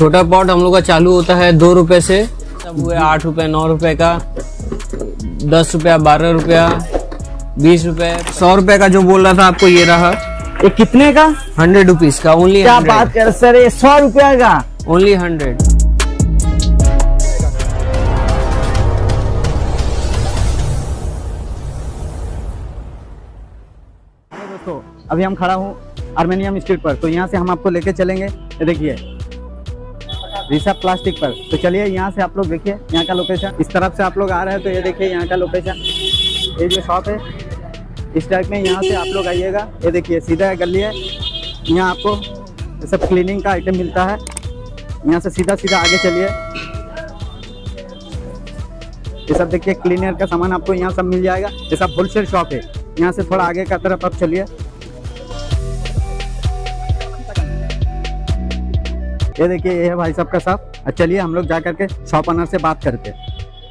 छोटा पॉट हम लोग का चालू होता है 2 रुपए से, सब हुए 8 रुपए, 9 रुपए का, 10 रुपया, 12 रुपया, 20 रुपए, 100 रुपए का जो बोल रहा था आपको ये रहा। ये कितने का? 100 रुपीज का, ओनली। क्या बात कर सर, ये 100 रुपया का, ओनली 100। दोस्तों अभी हम खड़ा हूँ आर्मेनियम स्ट्रीट पर, तो यहाँ से हम आपको लेके चलेंगे। ये देखिए ऋषभ प्लास्टिक पर, तो चलिए यहाँ से आप लोग देखिए यहाँ का लोकेशन। इस तरफ से आप लोग आ रहे हैं तो ये देखिए यहाँ का लोकेशन, ये जो शॉप है इस टाइप में, यहाँ से आप लोग आइएगा। ये देखिए सीधा गली है, यहाँ आपको ये सब क्लीनिंग का आइटम मिलता है। यहाँ से सीधा सीधा आगे चलिए, ये सब देखिए क्लीनर का सामान आपको यहाँ सब मिल जाएगा। ये सब होलसेल शॉप है। यहाँ से थोड़ा आगे का तरफ आप चलिए, ये देखिए ये है भाई साहब का शॉप। चलिए हम लोग जा करके शॉप ओनर से बात करते हैं।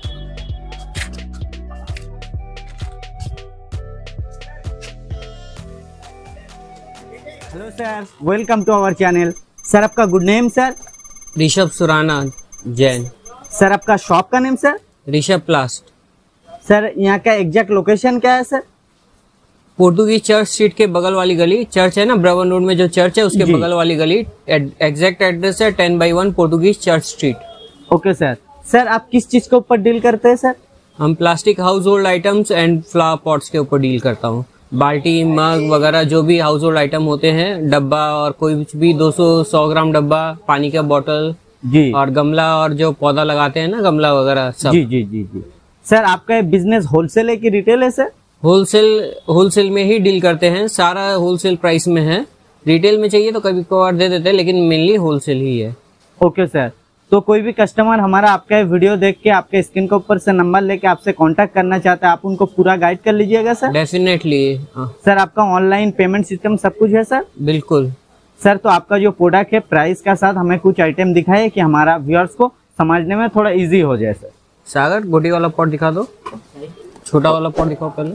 Hello sir, welcome to our channel. Sir आपका good name sir? Rishabh Surana Jain. Sir आपका शॉप का name sir? Rishabh Plast. Sir यहाँ का एग्जैक्ट लोकेशन क्या है सर? पोर्टुगीज चर्च स्ट्रीट के बगल वाली गली, चर्च है ना ब्रवन रोड में जो चर्च है उसके बगल वाली गली। एग्जैक्ट एड्रेस है 10/1 Portuguese church street. Okay sir. Sir आप किस चीज के ऊपर डील करते हैं सर? हम plastic household items and flower pots के ऊपर डील करता हूँ। बाल्टी, मग वगैरह जो भी हाउस होल्ड आइटम होते हैं, डब्बा और कोई भी 200-100 ग्राम डब्बा, पानी का बोतल जी, और गमला और जो पौधा लगाते हैं ना गमला वगैरह सब। जी जी जी जी। सर आपका बिजनेस होलसेल है कि रिटेल है सर? होलसेल में ही डील करते हैं, सारा होलसेल प्राइस में है। रिटेल में चाहिए तो कभी कभार दे देते हैं, लेकिन मेनली होलसेल ही है। Okay sir. तो कोई भी कस्टमर हमारा आपका वीडियो देख के आपके स्क्रीन के ऊपर से नंबर लेके आपसे कांटेक्ट करना चाहता है, आप उनको पूरा गाइड कर लीजिएगा सर? डेफिनेटली। सर आपका ऑनलाइन पेमेंट सिस्टम सब कुछ है सर? बिल्कुल सर। तो आपका जो प्रोडक्ट है प्राइस का साथ हमें कुछ आइटम दिखाए कि हमारा व्यूअर्स को समझने में थोड़ा इजी हो जाए सर। सागर गोटी वाला पॉट दिखा दो, छोटा वाला पॉट दिखाओ पहले।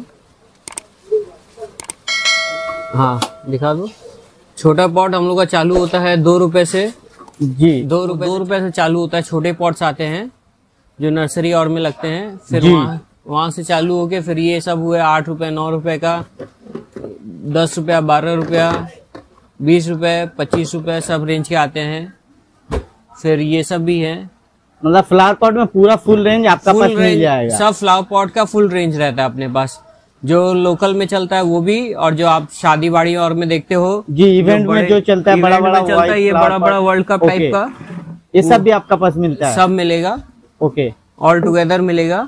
हाँ दिखा दो। छोटा पॉट हम लोग का चालू होता है 2 रुपए से जी। 2 रुपए से चालू होता है। छोटे पॉट्स आते हैं जो नर्सरी और में लगते हैं, फिर वहाँ से चालू होके फिर ये सब हुए 8 रुपए, 9 रुपए का, 10 रुपया, 12 रुपया, 20 रुपए, 25 रुपए, सब रेंज के आते हैं। फिर ये सब भी है, मतलब फ्लावर पॉट में पूरा फुल रेंज आपका पास मिल जाएगा। सब फ्लावर पॉट का फुल रेंज रहता है अपने पास, जो लोकल में चलता है वो भी, और जो आप शादी बाड़ी और में देखते हो जी, इवेंट में जो चलता है बड़ा बड़ा चलता है, ये बड़ा बड़ा वर्ल्ड कप टाइप का, ये सब भी आपका पास मिलता है? सब मिलेगा। ओके, ऑल टुगेदर मिलेगा।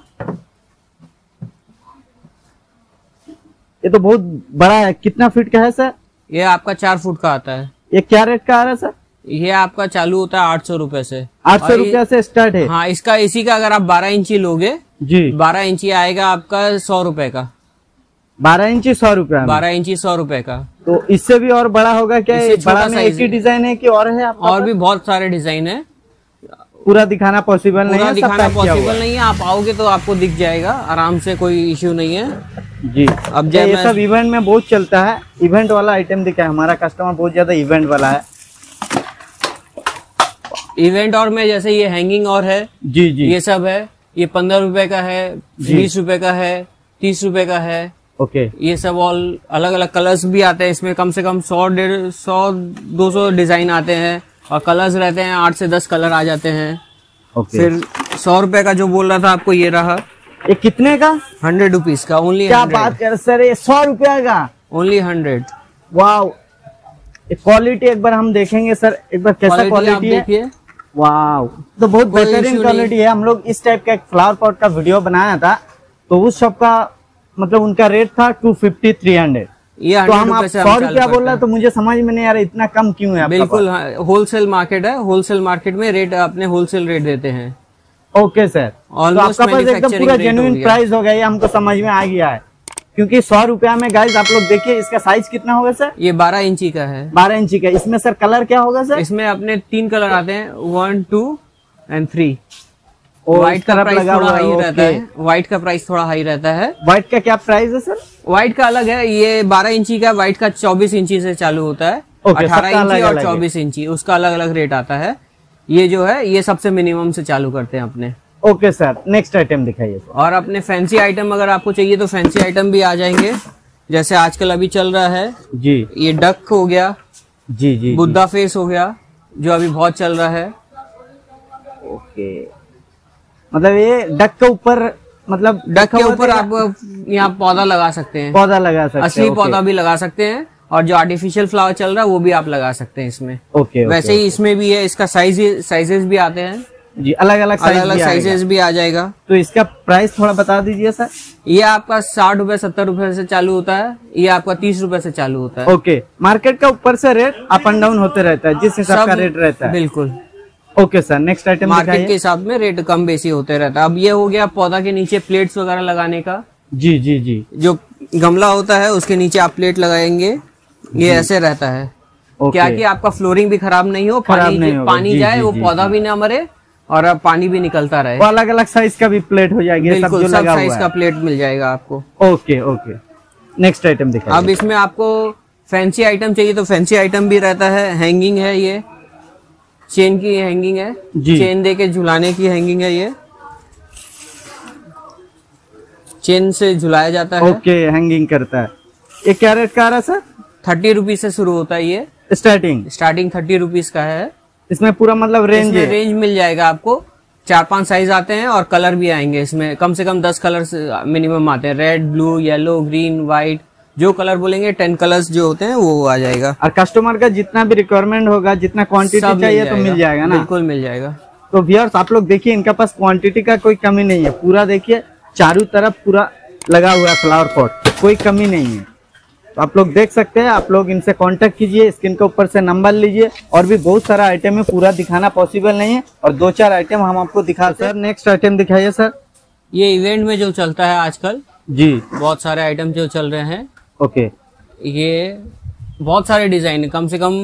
ये तो बहुत बड़ा है। कितना फीट का है सर? ये आपका 4 फुट का आता है। ये क्या रेट का आ रहा है सर? ये आपका चालू होता है 800 रुपए से। 800 रुपया से स्टार्ट है? हाँ, इसका इसी का अगर आप 12 इंची लोगे जी, 12 इंची आएगा आपका 100 रुपए का। 12 इंची 100 रुपया? 12 इंची 100 रुपए का। तो इससे भी और बड़ा होगा क्या? बड़ा में एक ही डिजाइन है कि और है आपका? और भी बहुत सारे डिजाइन है, पूरा दिखाना पॉसिबल नहीं है। दिखाना पॉसिबल नहीं है, आप आओगे तो आपको दिख जाएगा आराम से, कोई इश्यू नहीं है जी। अब ये सब इवेंट में बहुत चलता है, इवेंट वाला आइटम दिखा है। हमारा कस्टमर बहुत ज्यादा इवेंट वाला है। इवेंट और में जैसे ये हैंगिंग और है जी जी, ये सब है। ये 15 रुपए का है, 20 रुपए का है, 30 रुपए का है। ओके, ये सब ऑल अलग अलग कलर्स भी आते हैं इसमें, कम से कम 100-150-200 डिजाइन आते हैं, और कलर्स रहते हैं 8 से 10 कलर आ जाते हैं। ओके। फिर 100 रुपए का जो बोल रहा था आपको ये रहा। ये कितने का? 100 रुपीज का, ओनली। क्या बात कर सर, ये 100 रुपया का, ओनली 100। वाव। क्वालिटी एक बार हम देखेंगे सर, एक बार कैसा क्वालिटी है। वाव, तो बहुत बेहतरीन क्वालिटी है। हम लोग इस टाइप का एक फ्लावर पॉट का वीडियो बनाया था, तो उस शॉप का मतलब उनका रेट था 250-300। तो हम आप 100 रुपया बोल रहे हैं, तो मुझे समझ में नहीं आ रहा इतना कम क्यों है? बिल्कुल होलसेल मार्केट है, होलसेल मार्केट में रेट अपने होलसेल रेट देते हैं। ओके सर, तो आपका पास एकदम पूरा जेन्युइन प्राइस हो गया, ये हमको समझ में आ गया है। क्योंकि 100 रुपया में गाइस आप लोग देखिए, इसका साइज कितना होगा सर? ये 12 इंची का है। 12 इंची का। इसमें सर कलर क्या होगा सर? इसमें अपने 3 कलर आते हैं, 1, 2 एंड 3। व्हाइट का प्राइस थोड़ा हाई रहता है। व्हाइट का प्राइस थोड़ा हाई रहता है। व्हाइट का क्या प्राइस है सर? व्हाइट का अलग है, ये 12 इंची का, व्हाइट का 24 इंची से चालू होता है। 18 इंची और 24 इंची, उसका अलग अलग रेट आता है। ये जो है ये सबसे मिनिमम से चालू करते हैं अपने। ओके सर, नेक्स्ट आइटम दिखाइए सर। और अपने फैंसी आइटम अगर आपको चाहिए तो फैंसी आइटम भी आ जाएंगे, जैसे आजकल अभी चल रहा है जी, ये डक हो गया, जी जी, बुद्धा फेस हो गया, जो अभी बहुत चल रहा है। ओके, मतलब ये डक के ऊपर, मतलब डक के ऊपर आप यहाँ पौधा लगा सकते हैं, पौधा लगा सकते हैं, असली पौधा भी लगा सकते हैं, और जो आर्टिफिशियल फ्लावर चल रहा है वो भी आप लगा सकते हैं इसमें। ओके, वैसे ही इसमें भी है, इसका साइजेस भी आते हैं जी, अलग अलग साइजेस भी आ जाएगा। तो इसका प्राइस थोड़ा बता दीजिए सर। ये आपका 60 रुपए 70 रुपए से चालू होता है, ये आपका 30 रुपए से चालू होता है। ओके, मार्केट का ऊपर से रेट अप एंड डाउन होते रहता है, जिस हिसाब का रेट रहता है। बिल्कुल। Okay sir, next item market के हिसाब में रेट कम बेसी होते रहता है। अब ये हो गया पौधा के नीचे प्लेट्स वगैरह लगाने का। जी जी जी, जो गमला होता है उसके नीचे आप प्लेट लगाएंगे, ये ऐसे रहता है। क्या कि आपका फ्लोरिंग भी खराब नहीं हो, पानी जाए, वो पौधा भी ना मरे और अब पानी भी निकलता रहे। अलग अलग साइज का भी प्लेट हो जाएगी, बिल्कुल, सब साइज का प्लेट मिल जाएगा आपको। ओके ओके, नेक्स्ट आइटम दिखाइए। अब इसमें आपको फैंसी आइटम चाहिए तो फैंसी आइटम भी रहता है। हैंगिंग है, ये चेन की हैंगिंग है, चेन दे के झुलाने की हैंगिंग है, ये चेन से झुलाया जाता है। ओके, हैंगिंग करता है। ये क्या रेट का आ रहा है सर? 30 रुपीज से शुरू होता है ये, स्टार्टिंग 30 रुपीज का है। इसमें पूरा मतलब रेंज मिल जाएगा आपको। 4-5 साइज आते हैं और कलर भी आएंगे इसमें, कम से कम 10 कलर मिनिमम आते हैं। Red, blue, yellow, green, white, जो कलर बोलेंगे 10 कलर्स जो होते हैं वो आ जाएगा। और कस्टमर का जितना भी रिक्वायरमेंट होगा, जितना क्वांटिटी चाहिए तो मिल जाएगा ना? बिल्कुल मिल जाएगा। तो व्यूअर्स आप लोग देखिए, इनका पास क्वांटिटी का कोई कमी नहीं है। पूरा देखिए चारों तरफ पूरा लगा हुआ है फ्लावर पॉट, कोई कमी नहीं है। तो आप लोग देख सकते हैं, आप लोग इनसे कांटेक्ट कीजिए, स्क्रीन के ऊपर से नंबर लीजिए। और भी बहुत सारा आइटम है, पूरा दिखाना पॉसिबल नहीं है, और 2-4 आइटम हम आपको दिखाते हैं। सर नेक्स्ट आइटम दिखाइए सर। ये इवेंट में जो चलता है आजकल जी, बहुत सारे आइटम जो चल रहे हैं। ओके, ये बहुत सारे डिजाइन है, कम से कम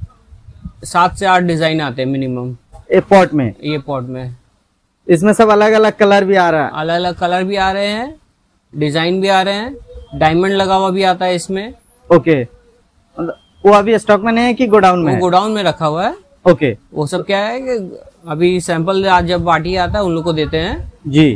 7 से 8 डिजाइन आते हैं मिनिमम ये पॉट में। इसमें सब अलग अलग कलर भी आ रहा है, अलग अलग कलर भी आ रहे हैं, डिजाइन भी आ रहे हैं, डायमंड लगा हुआ भी आता है इसमें। ओके, वो अभी स्टॉक में नहीं है कि गोडाउन में? गोडाउन में रखा हुआ है। ओके, वो सब क्या है कि अभी सैंपल आज जब पार्टी आता है उन लोग को देते हैं। जी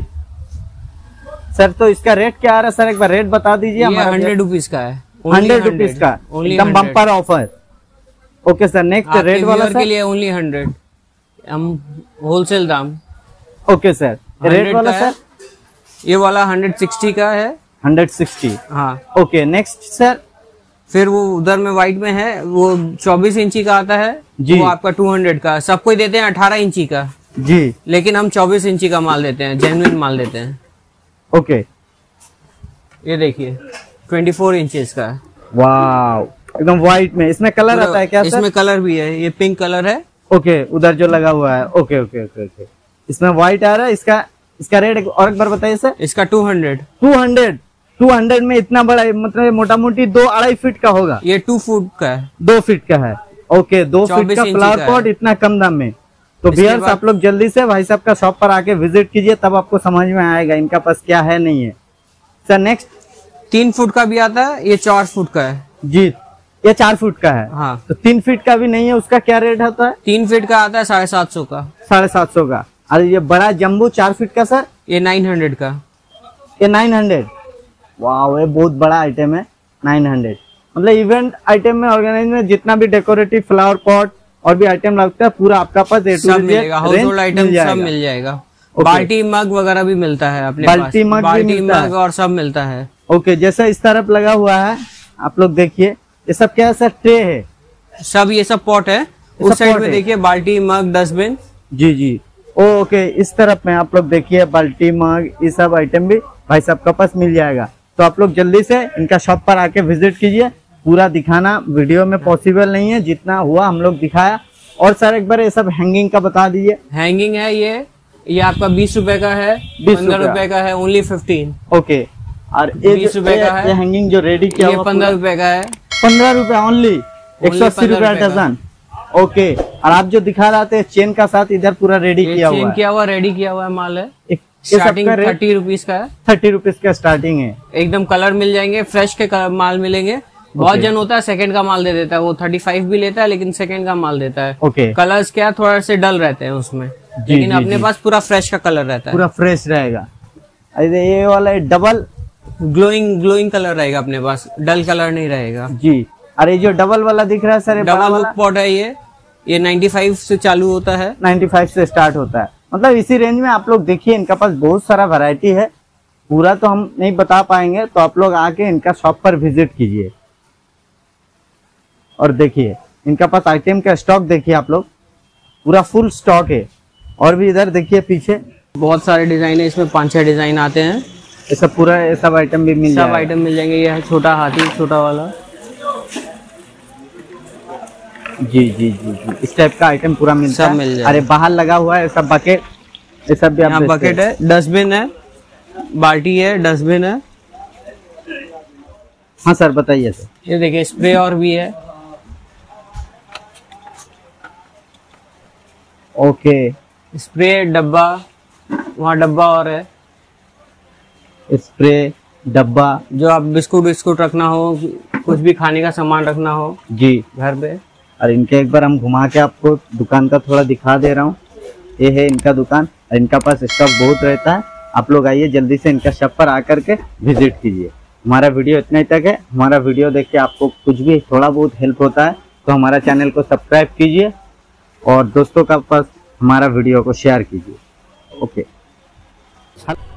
सर, तो इसका रेट क्या आ रहा है सर? एक बार रेट बता दीजिए। 100 रुपीज का है। 100 रुपीज का, एकदम bumper offer. Okay sir, next rate वाला सर? के लिए ओनली 100, हम होलसेल दाम। ओके सर, रेट वाला सर? ये वाला 160 का है। 160, हाँ। Okay, next sir? फिर वो उधर में व्हाइट में है, वो 24 इंची का आता है जी, वो आपका 200 का। सबको देते हैं 18 इंची का जी, लेकिन हम 24 इंची का माल देते हैं, जेन्युइन माल देते हैं। ओके, ये देखिए 24 इंचेस का है। वाव, एकदम व्हाइट में। इसमें कलर आता है क्या सर? इसमें कलर भी है, ये पिंक कलर है। ओके, उधर जो लगा हुआ है। ओके ओके ओके ओके, इसमें व्हाइट आ रहा है। इसका रेट और एक बार बताइए सर। इसका 200 में इतना बड़ा, मतलब मोटा मोटी 2-2.5 फीट का होगा। ये 2 फुट का है। 2 फीट का है। ओके, 2 फीट का फ्लावर पॉट इतना कम दाम में। तो व्यूअर्स आप लोग जल्दी से भाई साहब का शॉप पर आके विजिट कीजिए, तब आपको समझ में आएगा इनका पास क्या है नहीं है। Sir next? 3 फुट का भी आता है, ये 4 फुट का है जी। ये 4 फुट का है। हाँ। तो 3 फीट का भी नहीं है, उसका क्या रेट होता है? 3 फीट का आता है 750 का। 750 का। और ये बड़ा जम्बो 4 फीट का सर? ये 900 का। ये 900। वाह, ये बहुत बड़ा आइटम है। 900, मतलब इवेंट आइटम में, ऑर्गेनाइज में जितना भी डेकोरेटिव फ्लावर पॉट और भी आइटम लगता है, पूरा आपका पास सब मिलेगा। हाउस होल्ड आइटम सब मिल जाएगा। बाल्टी मग वगैरह भी मिलता है अपने पास। बाल्टी मग और सब मिलता है। ओके, जैसा इस तरफ लगा हुआ है, आप लोग देखिए, ये सब क्या है सर? ट्रे है सब, ये सब पॉट है। उस साइड में देखिए बाल्टी मग डस्टबिन। जी जी, ओके, इस तरफ में आप लोग देखिए बाल्टी मग, ये सब आइटम भी भाई साहब का पास मिल जाएगा। तो आप लोग जल्दी से इनका शॉप पर आके विजिट कीजिए। पूरा दिखाना वीडियो में पॉसिबल नहीं है, जितना हुआ हम लोग दिखाया। और सर एक बार ये सब हैंगिंग का बता दीजिए। हैंगिंग है ये आपका 20 रुपए का है, 15 रुपए का है, ओनली 15। ओके, और 20 रुपए का है। ये हैंगिंग जो रेडी किया हुआ 15 रुपए का है। 15 रुपए ओनली, 180 रुपए डजन। ओके, और आप जो दिखा रहे थे चेन का साथ, इधर पूरा रेडी किया हुआ रेडी किया हुआ माल है। स्टार्टिंग 30 रुपीज का है। 30 रुपीज का स्टार्टिंग है। एकदम कलर मिल जाएंगे, फ्रेश के माल मिलेंगे। बहुत जन होता है सेकंड का माल दे देता है, वो 35 भी लेता है लेकिन सेकंड का माल देता है। ओके। कलर्स क्या थोड़ा से डल रहते हैं उसमें, लेकिन अपने पास पूरा फ्रेश का कलर रहता है, पूरा फ्रेश रहेगा। अरे ये वाला डबल ग्लोइंग कलर रहेगा अपने पास, डल कलर नहीं रहेगा जी। अरे जो डबल वाला दिख रहा है सर, डबल हुक पॉट है ये 95 से चालू होता है, 95 से स्टार्ट होता है। मतलब इसी रेंज में आप लोग देखिए, इनका पास बहुत सारा वैरायटी है, पूरा तो हम नहीं बता पाएंगे, तो आप लोग आके इनका शॉप पर विजिट कीजिए और देखिए इनका पास आइटम का स्टॉक देखिए आप लोग, पूरा फुल स्टॉक है। और भी इधर देखिए पीछे बहुत सारे डिजाइन है, इसमें 5-6 डिजाइन आते हैं। ये सब पूरा ये सब आइटम भी मिल सब आइटम मिल जाएंगे। ये है छोटा हाथी, छोटा वाला जी जी जी जी, इस टाइप का आइटम पूरा मिलता सब है। मिल जाएगा। अरे बाहर लगा हुआ है सब बकेट, ये सब भी यहाँ बकेट है, डस्टबिन है, बाल्टी है, डस्टबिन है। हाँ सर बताइए सर। ये देखिए स्प्रे और भी है। ओके। स्प्रे डब्बा, वहाँ डब्बा और है, स्प्रे डब्बा, जो आप बिस्कुट रखना हो, कुछ भी खाने का सामान रखना हो जी घर पे। और इनके एक बार हम घुमा के आपको दुकान का थोड़ा दिखा दे रहा हूँ। ये है इनका दुकान, इनका पास स्टॉक बहुत रहता है। आप लोग आइए जल्दी से इनका शॉप पर आकर के विजिट कीजिए। हमारा वीडियो इतना ही तक है। हमारा वीडियो देख के आपको कुछ भी थोड़ा बहुत हेल्प होता है तो हमारा चैनल को सब्सक्राइब कीजिए और दोस्तों का पास हमारा वीडियो को शेयर कीजिए। ओके।